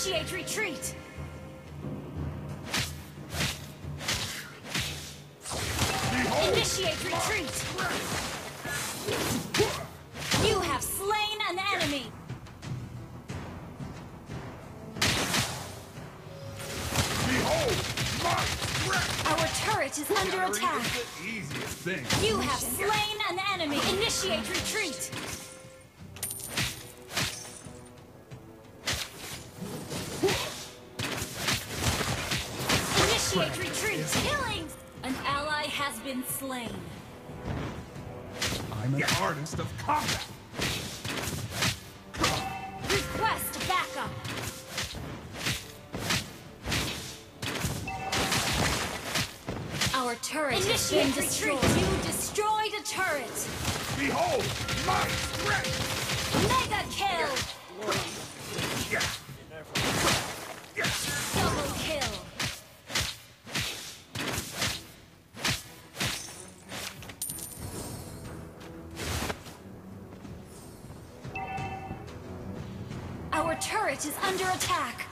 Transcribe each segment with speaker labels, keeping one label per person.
Speaker 1: Initiate retreat! Initiate retreat! You have slain an enemy!
Speaker 2: Behold my strength!
Speaker 1: Our turret is under attack!
Speaker 2: Is the easiest thing.
Speaker 1: You have slain an enemy! Initiate retreat! Initiate retreat! Killing! An ally has been slain.
Speaker 2: I'm an artist of combat.
Speaker 1: Request backup! Our turret has been destroyed. You destroyed a turret!
Speaker 2: Behold my strength!
Speaker 1: Mega kill! Double kill! Our turret is under attack.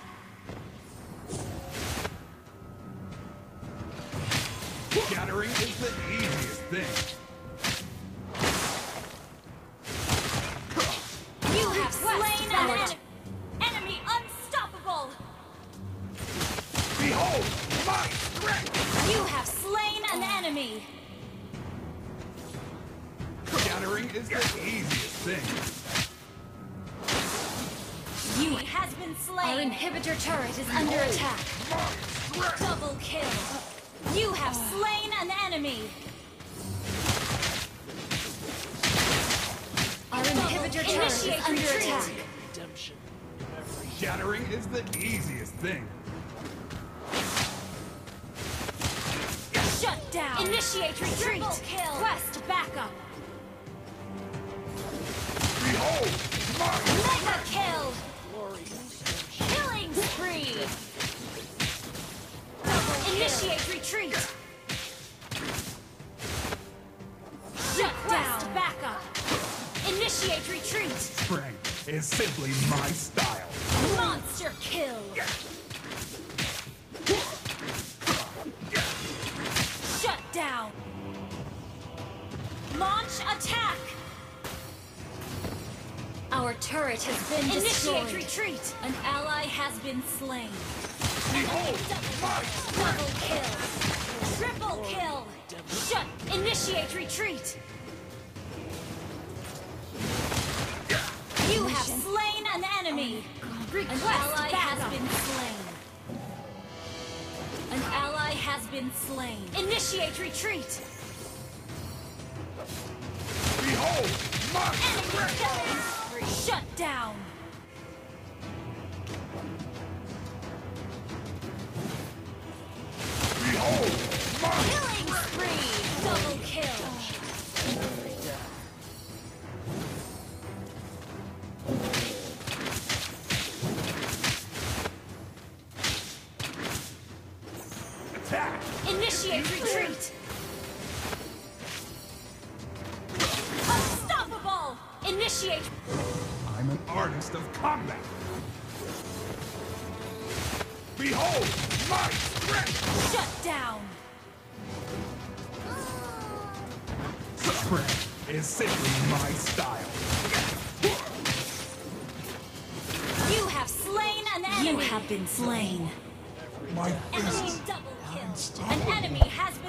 Speaker 2: Scattering is the easiest thing.
Speaker 1: You have slain an enemy unstoppable!
Speaker 2: Behold my strength!
Speaker 1: You have slain an enemy!
Speaker 2: Scattering is the easiest thing.
Speaker 1: You has been slain! Our inhibitor turret is under attack.
Speaker 2: My strength!
Speaker 1: Double kill! You have slain an enemy! Our inhibitor turret is under attack.
Speaker 2: Scattering is the easiest thing.
Speaker 1: Shut down! Initiate retreat! Kill! Quest backup!
Speaker 2: Behold my
Speaker 1: Mega kill! Killing spree! Initiate retreat! Shut down! Backup! Initiate retreat!
Speaker 2: strength is simply my style.
Speaker 1: Monster kill! Shut down! Launch attack! Our turret has been destroyed. Initiate retreat! An ally has been slain.
Speaker 2: Behold my
Speaker 1: Double kill! Triple kill! Shut! Initiate retreat! You have slain an enemy! An ally has been slain. An ally has been slain. Initiate retreat!
Speaker 2: Behold my
Speaker 1: Enemy
Speaker 2: strength!
Speaker 1: killing spree! Shut down!
Speaker 2: Behold my
Speaker 1: Killing spree! Double kill!
Speaker 2: attack!
Speaker 1: Initiate retreat! Unstoppable! Initiate!
Speaker 2: I'm an artist of combat. Behold my strength!
Speaker 1: Shut down!
Speaker 2: Strength is simply my style.
Speaker 1: You have slain an enemy! You have been slain.
Speaker 2: My
Speaker 1: Enemy
Speaker 2: fists
Speaker 1: double
Speaker 2: are
Speaker 1: kill! An
Speaker 2: unstoppable.
Speaker 1: enemy has been